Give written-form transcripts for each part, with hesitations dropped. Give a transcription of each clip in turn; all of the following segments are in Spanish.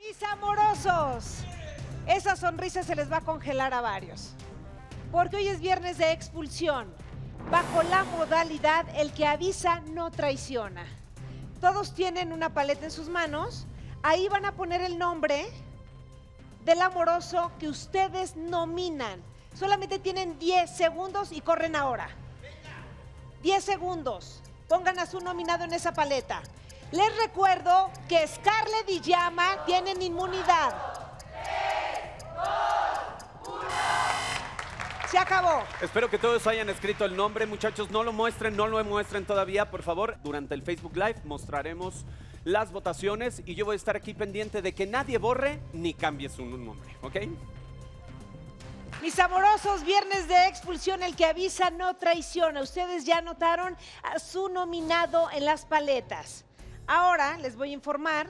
Mis amorosos, esa sonrisa se les va a congelar a varios, porque hoy es viernes de expulsión, bajo la modalidad el que avisa no traiciona. Todos tienen una paleta en sus manos, ahí van a poner el nombre del amoroso que ustedes nominan. Solamente tienen 10 segundos y corren ahora. 10 segundos, pongan a su nominado en esa paleta. Les recuerdo que Scarlett y Llama tienen inmunidad. 3, 2, 1. Se acabó. Espero que todos hayan escrito el nombre, muchachos. No lo muestren todavía, por favor. Durante el Facebook Live mostraremos las votaciones y yo voy a estar aquí pendiente de que nadie borre ni cambie su nombre, ¿ok? Mis amorosos, viernes de expulsión, el que avisa no traiciona. Ustedes ya anotaron a su nominado en las paletas. Ahora les voy a informar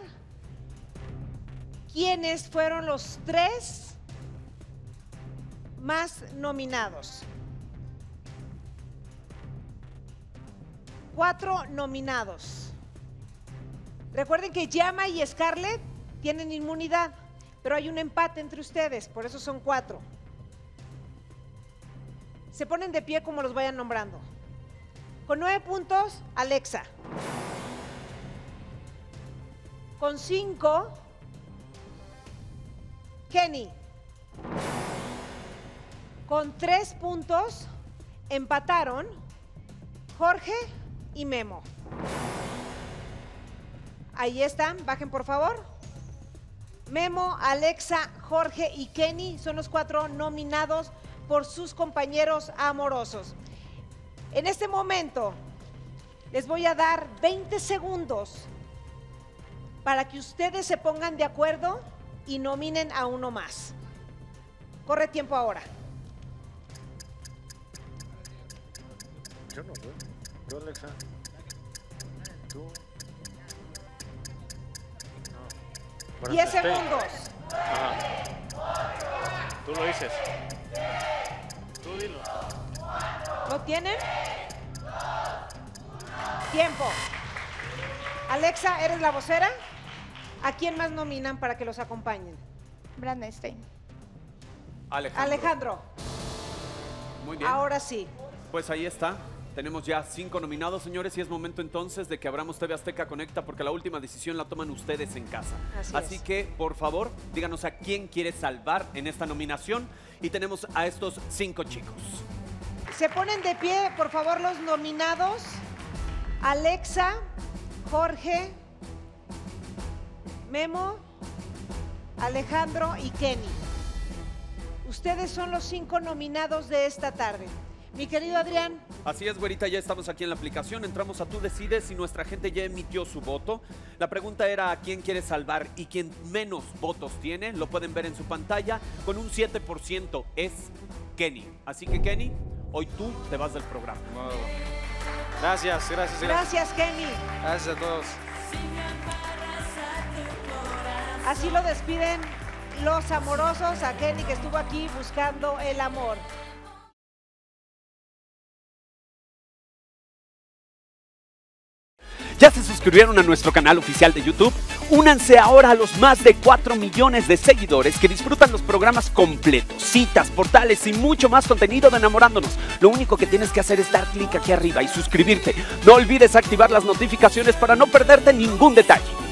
quiénes fueron los 3 más nominados. 4 nominados. Recuerden que Llama y Scarlett tienen inmunidad, pero hay un empate entre ustedes, por eso son 4. Se ponen de pie como los vayan nombrando. Con 9 puntos, Alexa. Con 5, Kenny. Con 3 puntos, empataron Jorge y Memo. Ahí están, bajen por favor. Memo, Alexa, Jorge y Kenny son los 4 nominados por sus compañeros amorosos. En este momento les voy a dar 20 segundos para que ustedes se pongan de acuerdo y nominen a uno más. Corre tiempo ahora. Yo no, güey. Tú, Alexa. Tú. No. 10 segundos. Ajá. Tú lo dices. Tú dilo. ¿Lo tienen? Tiempo. Alexa, ¿eres la vocera? ¿A quién más nominan para que los acompañen? Brandon Stein. Alejandro. Muy bien. Ahora sí. Pues ahí está. Tenemos ya 5 nominados, señores, y es momento entonces de que abramos TV Azteca Conecta porque la última decisión la toman ustedes en casa. Así que, por favor, díganos a quién quiere salvar en esta nominación y tenemos a estos 5 chicos. Se ponen de pie, por favor, los nominados. Alexa, Jorge, Memo, Alejandro y Kenny. Ustedes son los 5 nominados de esta tarde. Mi querido Adrián. Así es, güerita, ya estamos aquí en la aplicación, entramos a Tú Decides y nuestra gente ya emitió su voto. La pregunta era a quién quiere salvar y quien menos votos tiene, lo pueden ver en su pantalla, con un 7% es Kenny. Así que Kenny, hoy tú te vas del programa. Gracias. Gracias, Kenny. Gracias a todos. Así lo despiden los amorosos a Kenny, que estuvo aquí buscando el amor. ¿Ya se suscribieron a nuestro canal oficial de YouTube? Únanse ahora a los más de 4 millones de seguidores que disfrutan los programas completos, citas, portales y mucho más contenido de Enamorándonos. Lo único que tienes que hacer es dar clic aquí arriba y suscribirte. No olvides activar las notificaciones para no perderte ningún detalle.